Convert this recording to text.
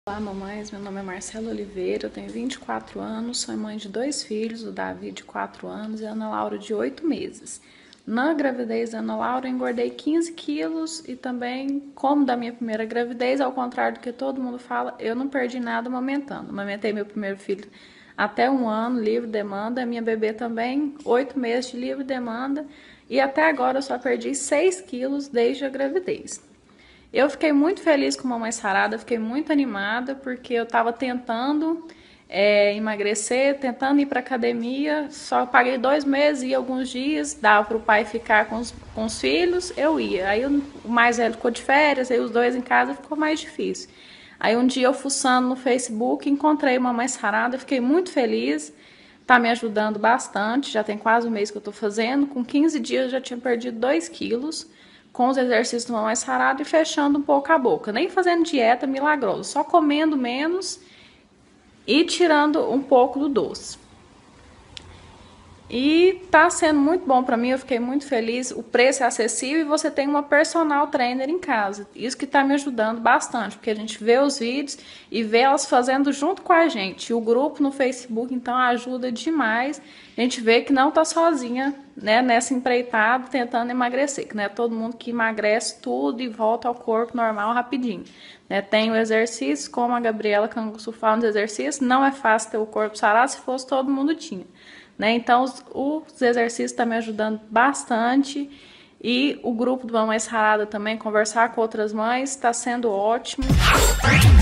Olá, mamães. Meu nome é Marcela Oliveira, eu tenho 24 anos, sou mãe de 2 filhos, o Davi de 4 anos e a Ana Laura de 8 meses. Na gravidez da Ana Laura, eu engordei 15 quilos e também, como da minha primeira gravidez, ao contrário do que todo mundo fala, eu não perdi nada amamentando. Amamentei meu primeiro filho até 1 ano, livre demanda, a minha bebê também, 8 meses de livre demanda e até agora eu só perdi 6 quilos desde a gravidez. Eu fiquei muito feliz com Mamãe Sarada, fiquei muito animada porque eu estava tentando emagrecer, tentando ir para academia, só paguei 2 meses e alguns dias, dava para o pai ficar com os filhos, eu ia. Aí o mais velho ficou de férias, aí os dois em casa ficou mais difícil. Aí um dia eu fuçando no Facebook, encontrei Mamãe Sarada, fiquei muito feliz, tá me ajudando bastante, já tem quase um mês que eu tô fazendo, com 15 dias eu já tinha perdido 2 quilos, com os exercícios do Mamãe Sarada e fechando um pouco a boca, nem fazendo dieta milagrosa, só comendo menos e tirando um pouco do doce. E tá sendo muito bom para mim, eu fiquei muito feliz, o preço é acessível e você tem uma personal trainer em casa. Isso que tá me ajudando bastante, porque a gente vê os vídeos e vê elas fazendo junto com a gente. O grupo no Facebook, então, ajuda demais. A gente vê que não tá sozinha, né, nessa empreitada tentando emagrecer, que não é todo mundo que emagrece tudo e volta ao corpo normal rapidinho. Né? Tem o exercício, como a Gabriela Canguçu fala nos exercícios, não é fácil ter o corpo sarado, se fosse todo mundo tinha. Né? Então, os exercícios estão me ajudando bastante e o grupo do Mamãe Sarada também, conversar com outras mães, está sendo ótimo.